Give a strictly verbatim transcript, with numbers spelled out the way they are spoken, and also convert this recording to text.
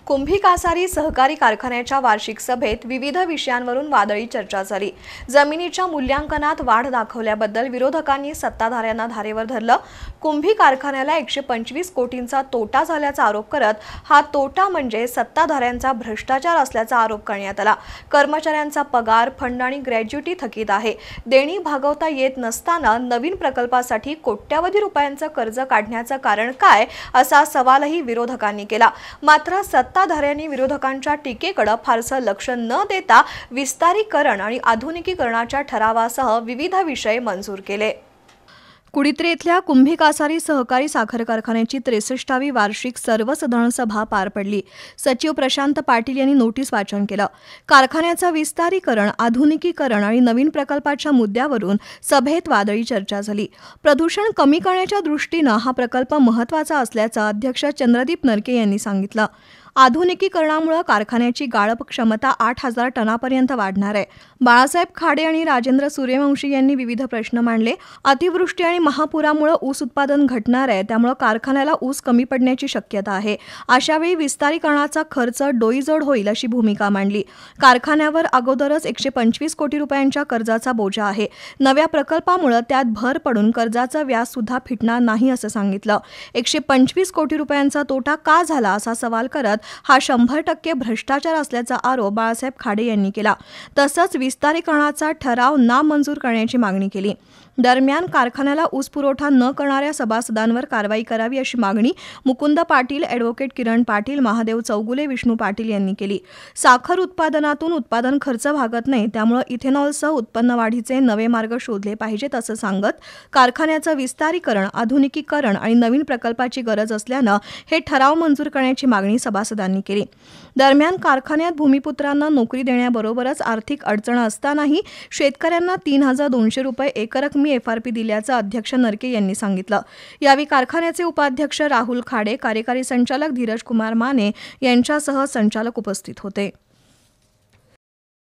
कुंभी कासारी सहकारी कारखान्याच्या वार्षिक सभेत विविध विषयांवरून वादळी चर्चा झाली। जमिनीच्या मूल्यांकनात वाढ दाखवल्याबद्दल विरोधकांनी सत्ताधाऱ्यांना धारेवर धरलं। कुंभी कारखान्याला एकशे पंचवीस कोटींचा तोटा झाल्याचा आरोप करत हा तोटा म्हणजे सत्ताधाऱ्यांचा भ्रष्टाचार असल्याचा आरोप करण्यात आला। कर्मचाऱ्यांचा पगार, फंड आणि ग्रॅज्युटी थकीत आहे। देणी भागवता येत नसताना नवीन प्रकल्पासाठी कोट्यावधी रुपयांचं कर्ज काढण्याचं कारण काय असा सवालही विरोधकांनी केला। मात्र सत्ताधाऱ्यांनी विरोधकांच्या टीकेकडे फारसं लक्ष न देता विस्तारीकरण आणि आधुनिकीकरणाच्या ठरावासह विविध विषय मंजूर केले। कुडित्रे इथल्या कुंभी कासारी सहकारी साखर कारखान्याची त्रेसष्टावी वार्षिक सर्वसाधारण सभा पार पडली। सचिव प्रशांत पाटील यांनी नोटीस वाचन केलं। कारखान्याचं विस्तारीकरण, आधुनिकीकरण आणि नवीन प्रकल्पाच्या मुद्द्यावरून सभेत वादळी चर्चा झाली। प्रदूषण कमी करण्याच्या दृष्टीनं हा प्रकल्प महत्त्वाचा असल्याचं अध्यक्ष चंद्रदीप नरके यांनी सांगितलं। आधुनिकीकरणामुळे कारखान्याची गाळप क्षमता आठ हजार टनापर्यंत वाढणार आहे। बाळासाहेब खाडे आणि राजेंद्र सूर्यवंशी यांनी विविध प्रश्न मांडले। अतिवृष्टी आणि महापुरामुळे ऊस उत्पादन घटणार आहे, त्यामुळे कारखान्याला ऊस कमी पडण्याची शक्यता आहे। अशावेळी विस्तारीकरणाचा खर्च डोईजोड होईल अशी भूमिका मांडली। कारखान्यावर अगोदरच एकशे पंचवीस कोटी रुपयांच्या कर्जाचा बोजा आहे। नव्या प्रकल्पामुळे त्यात भर पडून कर्जाचं व्याज सुद्धा फिटणार नाही असं सांगितलं। एकशे पंचवीस कोटी रुपयांचा तोटा का झाला असा सवाल करत हा शंभर टक्के भ्रष्टाचार असल्याचा आरोप बाळासाहेब खाडे यांनी केला। तसंच विस्तारीकरणाचा ठराव नामंजूर करण्याची मागणी केली। दरम्यान कारखान्याला ऊस पुरवठा न करणाऱ्या सभासदांवर कारवाई करावी अशी मागणी मुकुंद पाटील, ॲडव्होकेट किरण पाटील, महादेव चौगुले, विष्णू पाटील यांनी केली। साखर उत्पादनातून उत्पादन खर्च भागत नाही, त्यामुळे इथेनॉलसह उत्पन्न वाढीचे नवे मार्ग शोधले पाहिजेत असं सांगत कारखान्याचं विस्तारीकरण, आधुनिकीकरण आणि नवीन प्रकल्पाची गरज असल्यानं हे ठराव मंजूर करण्याची मागणी सभासदांनी केली। दरम्यान कारखान्यात भूमिपुत्रांना नोकरी देण्याबरोबरच आर्थिक अडचण असतानाही शेतकऱ्यांना तीन हजार दोनशे रुपये एकरकमी एफ आर पी दिल्याचं अध्यक्ष नरके यांनी सांगितलं। यावेळी कारखान्याचे उपाध्यक्ष राहुल खाडे, कार्यकारी संचालक धीरज कुमार माने यांच्यासह संचालक उपस्थित होते।